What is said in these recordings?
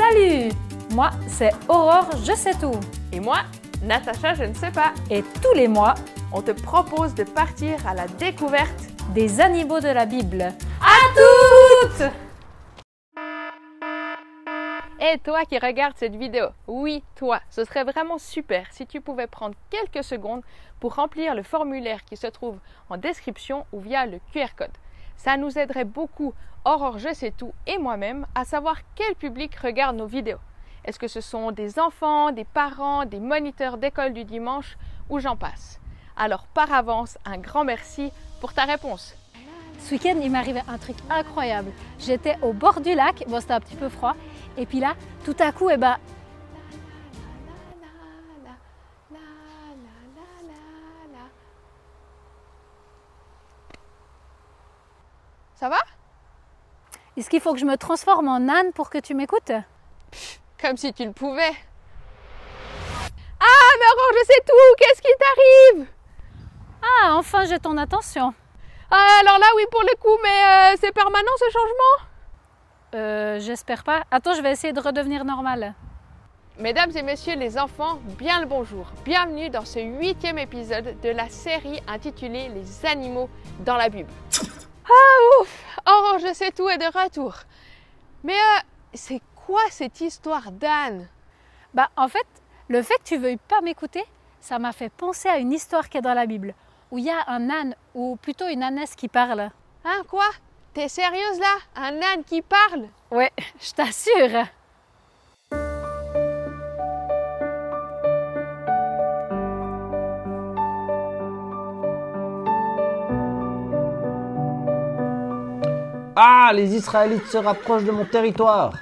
Salut! Moi, c'est Aurore, je sais tout. Et moi, Natacha, je ne sais pas. Et tous les mois, On te propose de partir à la découverte des animaux de la Bible. à toutes! Et toi qui regardes cette vidéo, oui, toi, ce serait vraiment super si tu pouvais prendre quelques secondes pour remplir le formulaire qui se trouve en description ou via le QR code. Ça nous aiderait beaucoup, Aurore, je sais tout, et moi-même, à savoir quel public regarde nos vidéos. Est-ce que ce sont des enfants, des parents, des moniteurs d'école du dimanche, ou j'en passe? Alors par avance, un grand merci pour ta réponse. Ce week-end, il m'est arrivé un truc incroyable. J'étais au bord du lac, bon c'était un petit peu froid, et puis là, tout à coup, Ça va? est-ce qu'il faut que je me transforme en âne pour que tu m'écoutes? Comme si tu le pouvais. Ah, mais Aurore, je sais tout, qu'est-ce qui t'arrive? Ah, enfin j'ai ton attention. Ah, alors là, oui, pour le coup, mais c'est permanent ce changement? J'espère pas. Attends, je vais essayer de redevenir normale. Mesdames et messieurs les enfants, bien le bonjour. Bienvenue dans ce 8e épisode de la série intitulée Les animaux dans la Bible. Ah ouf! Aurore, je sais tout est de retour. Mais c'est quoi cette histoire d'âne? Bah en fait, le fait que tu veuilles pas m'écouter, ça m'a fait penser à une histoire qui est dans la Bible, où il y a un âne, ou plutôt une ânesse qui parle. Hein, quoi? T'es sérieuse là? Un âne qui parle? Ouais, je t'assure. Ah, les Israélites se rapprochent de mon territoire.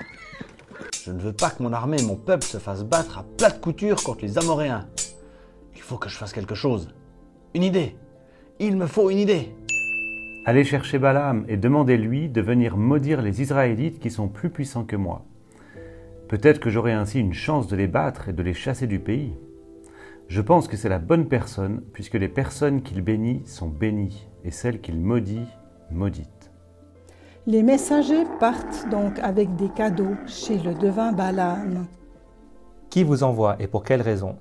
Je ne veux pas que mon armée et mon peuple se fassent battre à plate couture contre les Amoréens. Il faut que je fasse quelque chose. Une idée. Il me faut une idée. Allez chercher Balaam et demandez-lui de venir maudire les Israélites qui sont plus puissants que moi. Peut-être que j'aurai ainsi une chance de les battre et de les chasser du pays. Je pense que c'est la bonne personne, puisque les personnes qu'il bénit sont bénies, et celles qu'il maudit, maudites. Les messagers partent donc avec des cadeaux chez le devin Balaam. Qui vous envoie et pour quelle raison?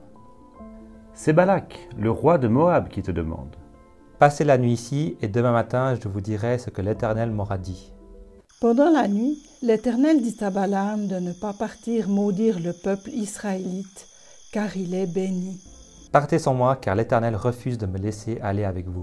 C'est Balak, le roi de Moab, qui te demande. Passez la nuit ici et demain matin je vous dirai ce que l'Éternel m'aura dit. Pendant la nuit, l'Éternel dit à Balaam de ne pas partir maudire le peuple israélite, car il est béni. Partez sans moi car l'Éternel refuse de me laisser aller avec vous.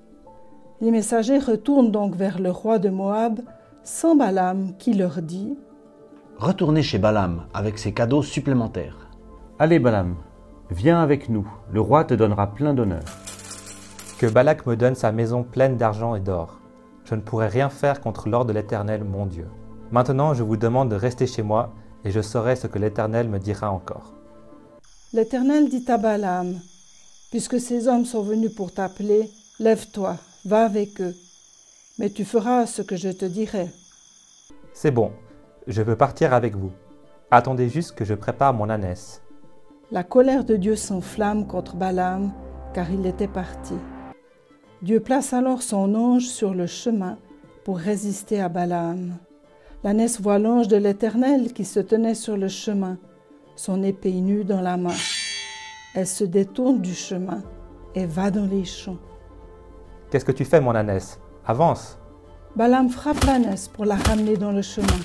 Les messagers retournent donc vers le roi de Moab, sans Balaam qui leur dit « Retournez chez Balaam avec ses cadeaux supplémentaires. Allez Balaam, viens avec nous, le roi te donnera plein d'honneur. Que Balak me donne sa maison pleine d'argent et d'or. Je ne pourrai rien faire contre l'ordre de l'Éternel, mon Dieu. Maintenant je vous demande de rester chez moi et je saurai ce que l'Éternel me dira encore. » L'Éternel dit à Balaam « Puisque ces hommes sont venus pour t'appeler, lève-toi, va avec eux, mais tu feras ce que je te dirai. » C'est bon, je veux partir avec vous. Attendez juste que je prépare mon ânesse. La colère de Dieu s'enflamme contre Balaam, car il était parti. Dieu place alors son ange sur le chemin pour résister à Balaam. L'ânesse voit l'ange de l'Éternel qui se tenait sur le chemin, son épée nue dans la main. Elle se détourne du chemin et va dans les champs. Qu'est-ce que tu fais, mon ânesse? Avance! Balaam frappe l'ânesse pour la ramener dans le chemin.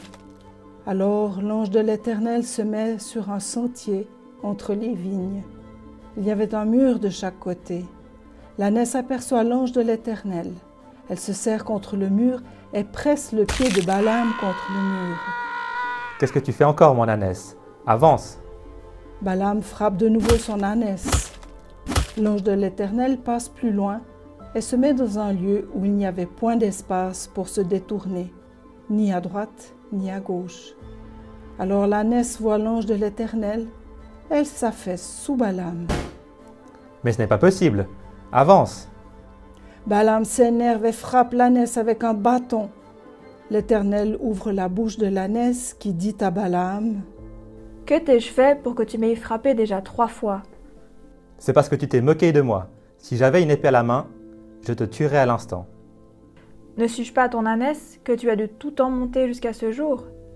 Alors l'ange de l'Éternel se met sur un sentier entre les vignes. Il y avait un mur de chaque côté. L'ânesse aperçoit l'ange de l'Éternel. Elle se serre contre le mur et presse le pied de Balaam contre le mur. Qu'est-ce que tu fais encore, mon ânesse? Avance! Balaam frappe de nouveau son ânesse. L'ange de l'Éternel passe plus loin et se met dans un lieu où il n'y avait point d'espace pour se détourner, ni à droite, ni à gauche. Alors l'ânesse voit l'ange de l'Éternel, elle s'affaisse sous Balaam. Mais ce n'est pas possible! Avance! Balaam s'énerve et frappe l'ânesse avec un bâton. L'Éternel ouvre la bouche de l'ânesse qui dit à Balaam « Que t'ai-je fait pour que tu m'aies frappé déjà 3 fois? C'est parce que tu t'es moqué de moi. Si j'avais une épée à la main, je te tuerais à l'instant. Ne suis-je pas ton ânesse que tu as de tout temps monté jusqu'à ce jour?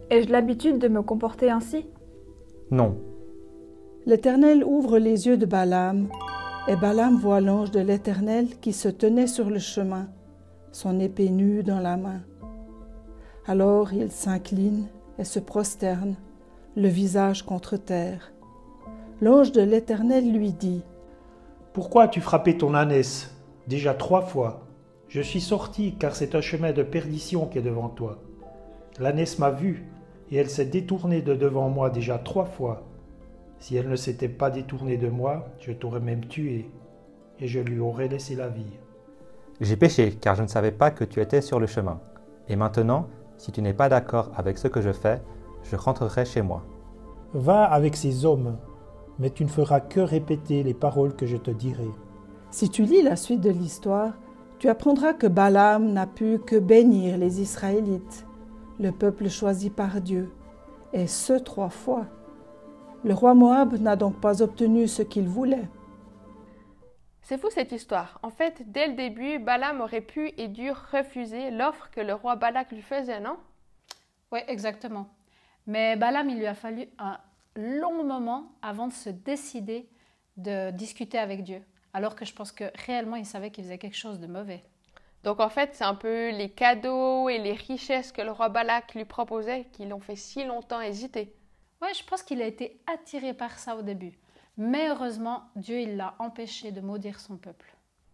Ai-je l'habitude de me comporter ainsi? Non. L'Éternel ouvre les yeux de Balaam, et Balaam voit l'ange de l'Éternel qui se tenait sur le chemin, son épée nue dans la main. Alors il s'incline et se prosterne, le visage contre terre. L'ange de l'Éternel lui dit: « Pourquoi as-tu frappé ton ânesse? Déjà 3 fois. Je suis sorti car c'est un chemin de perdition qui est devant toi. L'ânesse m'a vu et elle s'est détournée de devant moi déjà 3 fois. Si elle ne s'était pas détournée de moi, je t'aurais même tué et je lui aurais laissé la vie. J'ai péché car je ne savais pas que tu étais sur le chemin. Et maintenant, si tu n'es pas d'accord avec ce que je fais, je rentrerai chez moi. Va avec ces hommes, mais tu ne feras que répéter les paroles que je te dirai. » Si tu lis la suite de l'histoire, tu apprendras que Balaam n'a pu que bénir les Israélites, le peuple choisi par Dieu, et ce 3 fois. Le roi Moab n'a donc pas obtenu ce qu'il voulait. C'est fou cette histoire. En fait, dès le début, Balaam aurait pu et dû refuser l'offre que le roi Balak lui faisait, non? Oui, exactement. Mais Balaam, il lui a fallu un long moment avant de se décider de discuter avec Dieu. Alors que je pense que réellement, il savait qu'il faisait quelque chose de mauvais. Donc en fait, c'est un peu les cadeaux et les richesses que le roi Balak lui proposait qui l'ont fait si longtemps hésiter. Oui, je pense qu'il a été attiré par ça au début. Mais heureusement, Dieu, il l'a empêché de maudire son peuple.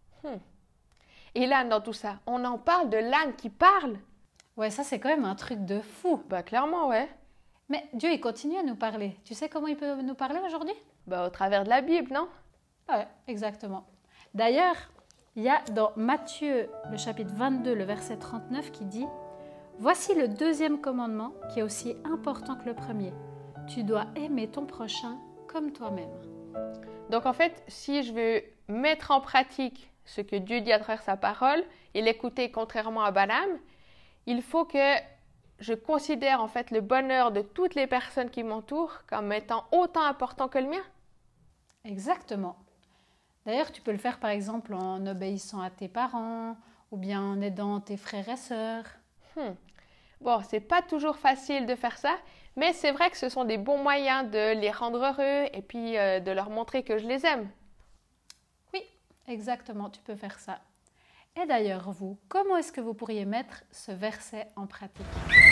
Et l'âne dans tout ça, on en parle de l'âne qui parle? Ouais, ça c'est quand même un truc de fou. Bah clairement, ouais. Mais Dieu, il continue à nous parler. Tu sais comment il peut nous parler aujourd'hui? Bah au travers de la Bible, non? Ouais, exactement. D'ailleurs, il y a dans Matthieu, le chapitre 22, le verset 39 qui dit: « Voici le 2e commandement qui est aussi important que le premier. Tu dois aimer ton prochain comme toi-même. » Donc en fait, si je veux mettre en pratique ce que Dieu dit à travers sa parole et l'écouter contrairement à Balaam, il faut que je considère en fait le bonheur de toutes les personnes qui m'entourent comme étant autant important que le mien. Exactement. D'ailleurs, tu peux le faire par exemple en obéissant à tes parents ou bien en aidant tes frères et sœurs. Bon, c'est pas toujours facile de faire ça, mais c'est vrai que ce sont des bons moyens de les rendre heureux et puis de leur montrer que je les aime. Oui, exactement, tu peux faire ça. Et d'ailleurs, vous, comment est-ce que vous pourriez mettre ce verset en pratique?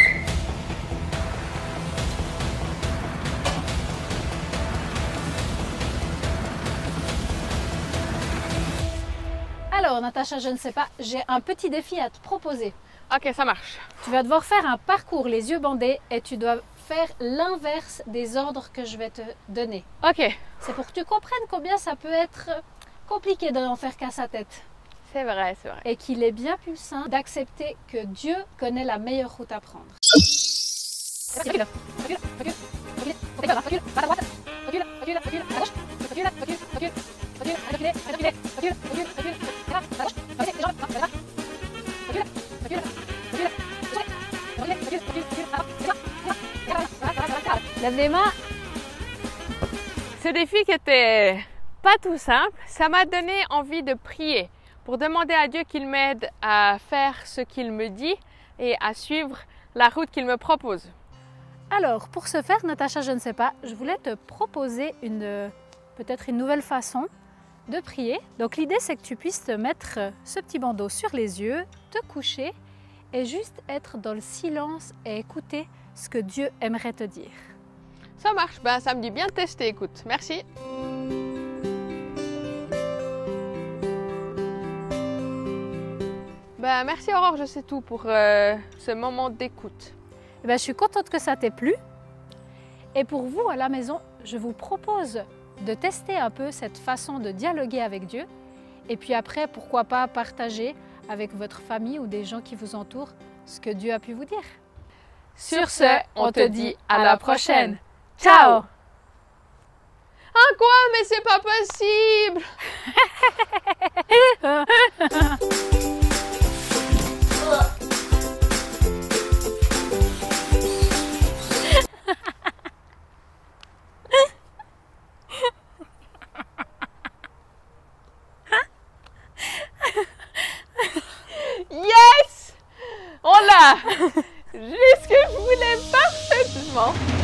Alors, Natacha, je ne sais pas, j'ai un petit défi à te proposer. Ok, ça marche. Tu vas devoir faire un parcours les yeux bandés et tu dois faire l'inverse des ordres que je vais te donner. Ok. C'est pour que tu comprennes combien ça peut être compliqué d'en faire qu'à sa tête. C'est vrai, c'est vrai. Et qu'il est bien plus sain d'accepter que Dieu connaît la meilleure route à prendre. Lève les mains. Ce défi qui était pas tout simple, ça m'a donné envie de prier pour demander à Dieu qu'il m'aide à faire ce qu'il me dit et à suivre la route qu'il me propose. Alors, pour ce faire, Natacha, je ne sais pas, je voulais te proposer peut-être une nouvelle façon de prier. Donc l'idée, c'est que tu puisses te mettre ce petit bandeau sur les yeux, te coucher et juste être dans le silence et écouter ce que Dieu aimerait te dire. Ça marche, ben, ça me dit bien de tester, écoute. Merci. Ben, merci Aurore, je sais tout pour ce moment d'écoute. Je suis contente que ça t'ait plu. Et pour vous à la maison, je vous propose de tester un peu cette façon de dialoguer avec Dieu. Et puis après, pourquoi pas partager avec votre famille ou des gens qui vous entourent ce que Dieu a pu vous dire. Sur ce, on te dit à la prochaine. Ciao! Ah quoi? Mais c'est pas possible! Yes! On l'a! Juste ce que je voulais, parfait! vivement.